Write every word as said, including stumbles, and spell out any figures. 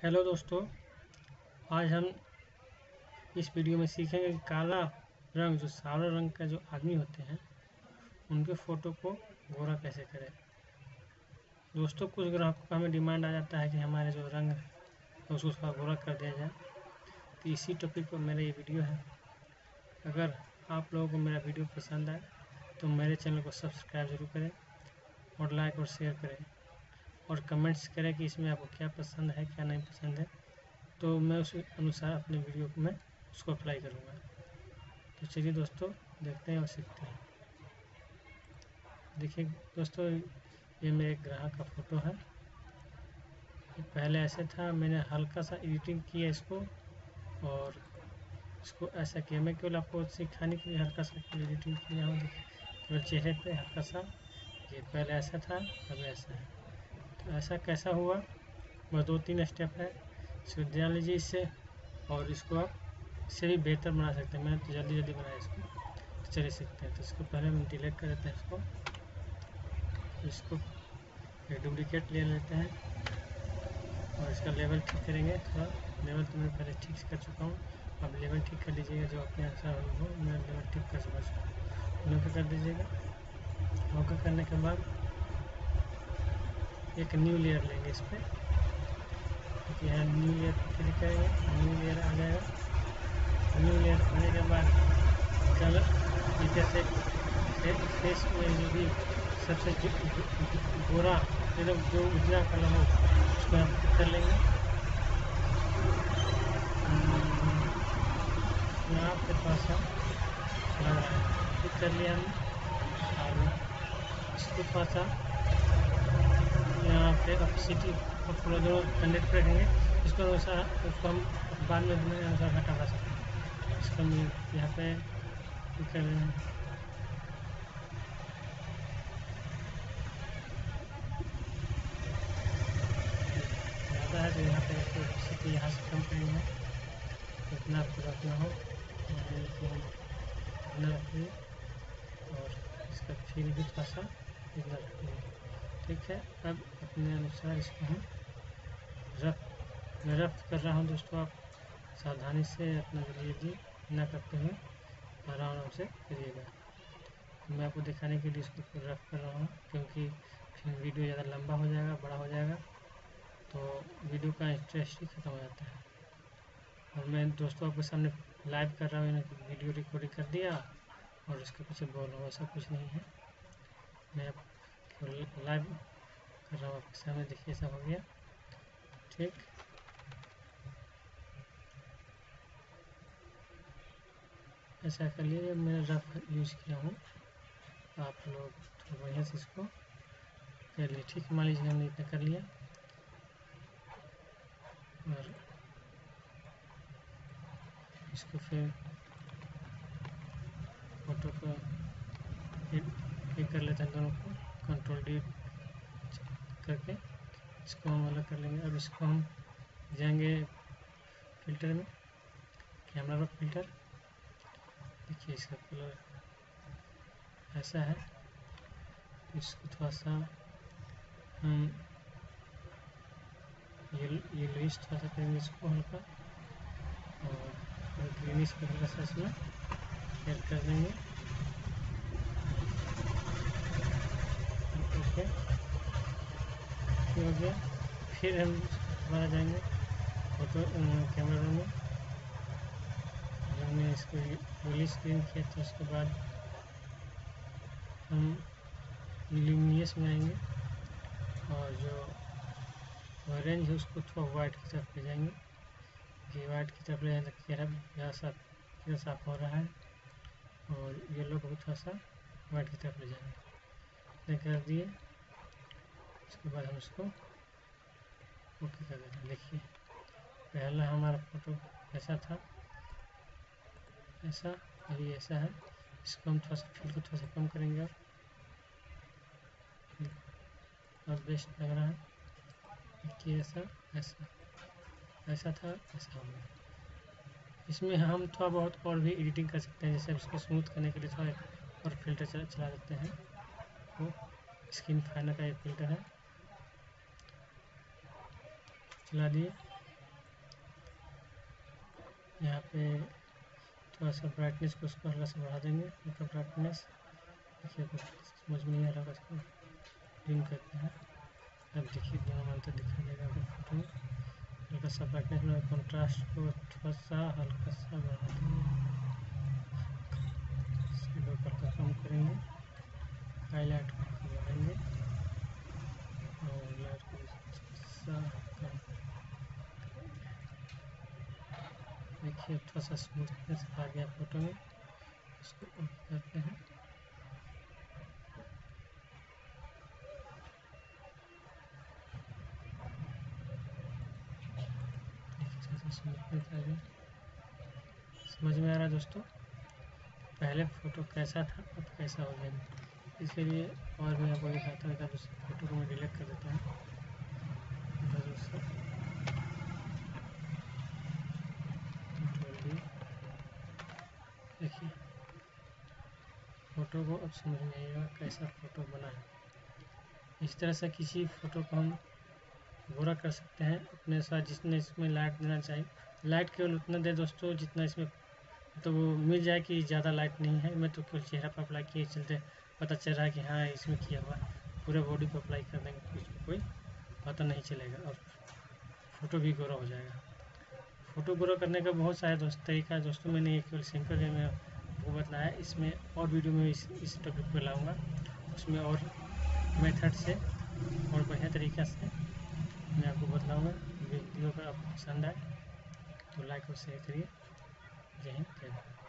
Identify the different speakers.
Speaker 1: Hello दोस्तों, आज हम इस वीडियो में सीखेंगे कि काला रंग जो सावला रंग का जो आदमी होते हैं उनके फ़ोटो को गोरा कैसे करें। दोस्तों, कुछ ग्राहकों का हमें डिमांड आ जाता है कि हमारे जो रंग है उसको उसका गोरा कर दिया जाए। तो इसी टॉपिक पर मेरा ये वीडियो है। अगर आप लोगों को मेरा वीडियो पसंद आए तो मेरे चैनल को सब्सक्राइब ज़रूर करें और लाइक और शेयर करें और कमेंट्स करें कि इसमें आपको क्या पसंद है क्या नहीं पसंद है, तो मैं उस अनुसार अपने वीडियो को मैं उसको अप्लाई करूँगा। तो चलिए दोस्तों, देखते हैं और सीखते हैं। देखिए दोस्तों, ये मेरे ग्राहक का फ़ोटो है। ये पहले ऐसे था, मैंने हल्का सा एडिटिंग किया इसको और इसको ऐसा किया। मैं केवल आपको सिखाने के लिए हल्का सा एडिटिंग किया हूँ। केवल चेहरे पे हल्का सा, ये पहले ऐसा था अब ऐसा है। तो ऐसा कैसा हुआ, बस दो तीन स्टेप है, इसको ध्यान लीजिए इससे, और इसको आप इससे भी बेहतर बना सकते हैं। मैंने तो जल्दी जल्दी बनाया इसको, तो चलिए सीखते हैं। तो इसको पहले हम डिलीट कर देते हैं इसको इसको एक डुप्लीकेट ले लेते हैं और इसका लेवल ठीक करेंगे। थोड़ा लेवल तो मैं पहले ठीक से कर चुका हूँ, अब लेवल ठीक कर लीजिएगा जो अपने अनुसार हो। मैं लेवल ठीक कर चुका हूँ, ओके कर दीजिएगा। ओके करने के बाद एक न्यू लेयर लेंगे इस पर, क्योंकि यहाँ न्यू लेयर क्लिक करेंगे, न्यू लेयर आ जाएगा। न्यू लेयर आने के बाद कलर जैसे फेस में जो भी सबसे गोरा एकदम जो उजला कलर हो उसको हम पिक कर लेंगे। यहाँ पे थोड़ा सा लग रहा है, पिक कर लिया हमने और इसको थोड़ा सा यहाँ पे ऑपेसिटी और पूरा जो हंड्रेड पर रखेंगे। इसको अनुसार उसको हम बाद में अपने अनुसार हटा पा सकते हैं। इसको हम यहाँ पे कर रहे हैं। ज़्यादा है तो यहाँ पे इसको ऑपेसिटी यहाँ से कम करेंगे, इतना आपको रखना हो तो हम इतना रखिए और इसका फील भी थोड़ा सा इतना रखिए। ठीक है, अब अपने अनुसार इसको हम रफ मैं रफ कर रहा हूँ दोस्तों, आप सावधानी से अपना जल्दी ना करते हुए आराम आराम से करिएगा। मैं आपको दिखाने के लिए इसको रफ कर रहा हूँ, क्योंकि फिर वीडियो ज़्यादा लंबा हो जाएगा, बड़ा हो जाएगा, तो वीडियो का इंटरेस्ट ही खत्म हो जाता है। और मैं दोस्तों आपके सामने लाइव कर रहा हूँ, मैंने वीडियो रिकॉर्डिंग कर दिया और उसके पीछे बोल रहा हूँ, ऐसा कुछ नहीं है। मैं लाइव कर रहा हूँ आपके सामने। देखिए ऐसा हो गया, ठीक। ऐसा कर लिए, मैं रफ यूज़ किया हूँ, आप लोग तो बढ़िया से इसको कर लिए। ठीक, मान लीजिए हमने इतना कर लिया और इसको फिर फोटो को क्लिक कर लेते हैं, दोनों को कंट्रोल डी करके इसको हम अलग कर लेंगे। अब इसको हम जाएंगे फिल्टर में, कैमरा रोल फिल्टर। देखिए इसका कलर ऐसा है, इसको थोड़ा सा हम येलोइश थोड़ा सा करेंगे इसको हल्का, और ग्रीनिश को हल्का सा इसमें ऐड कर देंगे। ओके, हो गया। फिर हम दोबारा जाएंगे फोटो कैमरा रोल में, हमने इसको रिलीज स्क्रीन किया तो उसके बाद हम ल्यूमिनियस में आएंगे और जो ऑरेंज है उसको थोड़ा वाइट की तरफ ले जाएंगे। ये वाइट की तरफ ले जाने तक चेहरा यहाँ साफ चेहरा साफ हो रहा है, और येलो को भी थोड़ा सा वाइट की तरफ ले जाएंगे। कर दिए, उसके बाद हम इसको ओके कर देते हैं। देखिए पहला हमारा फोटो ऐसा था, ऐसा, अभी ऐसा है। इसको हम थोड़ा सा फील को थोड़ा सा कम करेंगे और बेस्ट लग रहा है कि ऐसा ऐसा ऐसा था, ऐसा हो गया। इसमें हम थोड़ा बहुत और भी एडिटिंग कर सकते हैं, जैसे इसको स्मूथ करने के लिए थोड़ा और फिल्टर चला चला देते हैं। वो स्किन फाइनर का एक फिल्टर है, चला दिए। यहाँ पे थोड़ा सा ब्राइटनेस को उसको हल्का सा बढ़ा देंगे, हल्का ब्राइटनेस। देखिए समझ में नहीं आ रहा, इसको डिम करते हैं। अब देखिए दोनों अंतर दिखाई देगा आपको फोटो में। हल्का सा ब्राइटनेस में कंट्रास्ट को थोड़ा सा हल्का सा बढ़ा देंगे, शेडो को हल्का कम करेंगे, हाईलाइट को बढ़ाएंगे और लाइट को सा कम। देखिए थोड़ा सा स्मूथनेस आ गया फोटो में, इसको ओके करते हैं। स्मूथनेस आ गया। समझ में आ रहा है दोस्तों, पहले फ़ोटो कैसा था अब कैसा हो गया। इसके लिए और मैं आपको दिखाता हूँ। उस फोटो को मैं डिलीट कर देता हूँ। देखिए फ़ोटो को अब समझ में आएगा कैसा फ़ोटो बना है। इस तरह से किसी फ़ोटो को हम गोरा कर सकते हैं अपने साथ, जितने इसमें लाइट देना चाहिए। लाइट केवल उतना दे दोस्तों जितना इसमें तो वो मिल जाए कि ज़्यादा लाइट नहीं है। मैं तो केवल चेहरा पर अप्लाई किए चलते पता चल रहा है कि हाँ इसमें किया हुआ। पूरे बॉडी पर अप्लाई कर देंगे तो उसको कोई पता नहीं चलेगा और फ़ोटो भी गोरा हो जाएगा। फ़ोटो गोरा करने का बहुत सारे दोस्त तरीका है दोस्तों, मैंने ये केवल सिंपल वे में आपको बताया। इसमें और वीडियो में इस इस टॉपिक पर लाऊंगा, उसमें और मेथड से और बढ़िया तरीक़ा से मैं आपको बताऊंगा। वीडियो अगर आपको पसंद आए तो लाइक और शेयर करिए। जय हिंद, जय भारत।